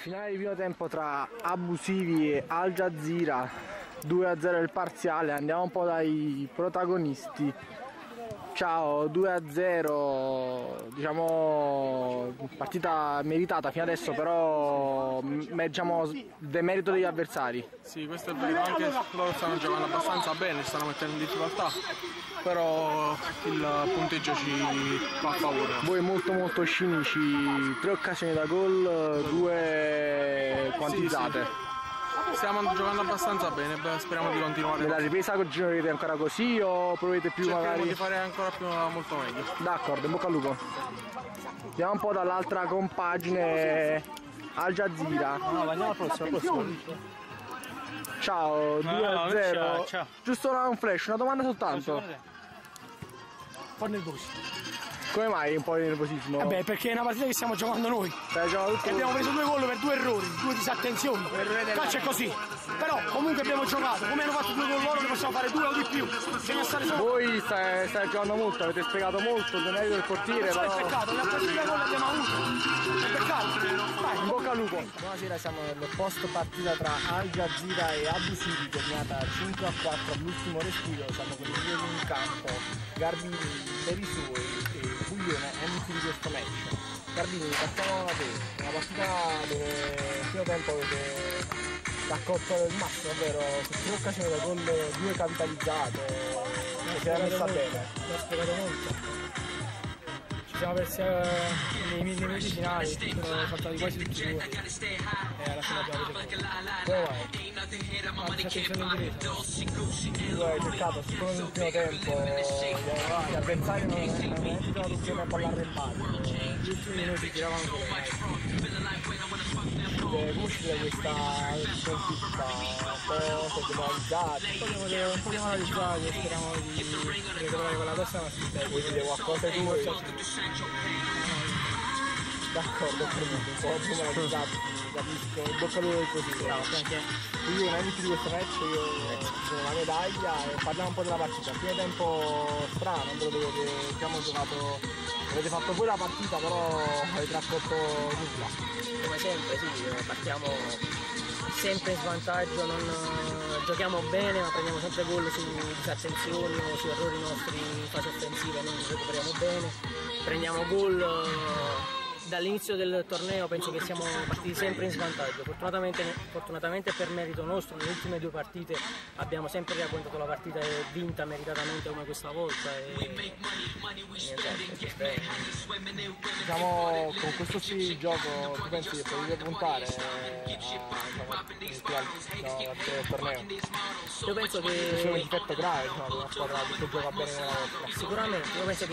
Finale di primo tempo tra Abusivi e Al Jazeera, 2-0 il parziale, andiamo un po' dai protagonisti. Ciao, 2-0, diciamo partita meritata fino adesso, però diciamo demerito degli avversari. Sì, questo è vero, anche loro stanno giocando abbastanza bene, si stanno mettendo in difficoltà, però il punteggio ci va a favore. Voi molto scinici, 3 occasioni da gol, 2 quantizzate. Sì. Stiamo giocando abbastanza bene, speriamo di continuare. Nella ripresa continuerete ancora così o provate più magari? Di fare ancora più molto meglio. D'accordo, in bocca al lupo. Andiamo un po' dall'altra compagine, Al Jazeera. No, andiamo al prossimo. Ciao, 2-0. Ciao. Giusto un flash, una domanda soltanto. Un po' nervosi. Come mai un po' di nervosismo? Vabbè, perché è una partita che stiamo giocando noi. E abbiamo preso 2 gol per 2 errori, 2 disattenzioni. Calcio è così. Però comunque abbiamo giocato. Come hanno fatto 2 gol loro, ne possiamo fare 2 o di più. Bisogna stare solo. Voi state giocando molto, avete spiegato molto, il merito del portiere. Non è peccato, le altre 2 gol abbiamo avuto. È peccato. Vai, in bocca al lupo. Buonasera, siamo nel post partita tra Al Jazeera e Abusivi, terminata 5-4 all'ultimo respiro. Siamo con i due in campo, Garbini per i suoi e Buglione MVP di questo match. Garbini, partiamo da te, una partita dove il primo tempo avete raccolto il massimo, ovvero su 3 occasioni da gol, 2 capitalizzate, si era messa bene. L'ho spiegato molto. Ci siamo persi nei minuti finali, sono saltati quasi tutti i due e alla fine abbiamo preso gol. Come mai? Ma disattenzione in difesa. Tu hai cercato solo nel primo tempo, gli avversari non hanno trovato più tempo all'arrembaggio. Gli ultimi minuti tiravano solo Come uscire da questa sconfitta? Un po' demoralizzati? un po' demoralizzati e speriamo di ritrovare quella prossima partita. Vuoi dire qualcosa di voi? D'accordo, ho capito, un po' demoralizzati, capisco, il bocca al lupo così. Io in MVP di questo match, io sono la medaglia e parliamo un po' della partita. Primo tempo strano, non ve lo vedete, abbiamo giocato, avete fatto voi la partita, però avete raccolto nulla. Come sempre sì, partiamo sempre in svantaggio, giochiamo bene ma prendiamo sempre gol su disattenzioni o su errori nostri in fase offensiva, noi recuperiamo bene, prendiamo gol. Dall'inizio del torneo penso che siamo partiti sempre in svantaggio, fortunatamente per merito nostro nelle ultime 2 partite abbiamo sempre raccontato la partita e vinta meritatamente come questa volta e diciamo, con questo stile di gioco tu pensi che potete puntare al torneo? Io penso che c'è un difetto grave, di una squadra che gioca bene una volta. Sicuramente, io penso che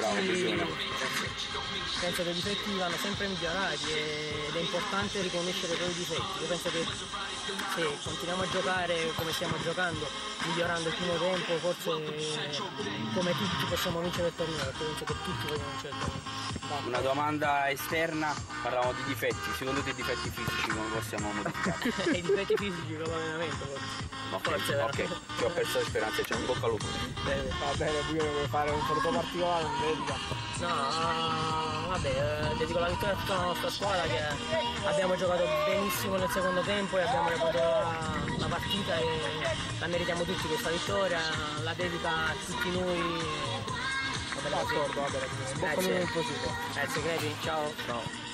i difetti vanno sempre migliorati ed è importante riconoscere i propri difetti. Io penso che se continuiamo a giocare come stiamo giocando, migliorando il primo tempo, forse come tutti possiamo vincere il torneo, perché penso che tutti vogliono vincere il torneo. Una domanda esterna, parlavamo di difetti, secondo te i difetti fisici come possiamo modificare? I difetti fisici con l'allenamento forse. Ok, ci ho perso le speranze, c'è un bocca al lupo. Va bene, qui vuoi fare un saluto particolare, non dedica? No, vabbè, dedico la vittoria a tutta la nostra squadra che abbiamo giocato benissimo nel secondo tempo e abbiamo recuperato la partita e la meritiamo tutti questa vittoria, la dedica a tutti noi. D'accordo, va bene, Grazie, Crepi, ciao.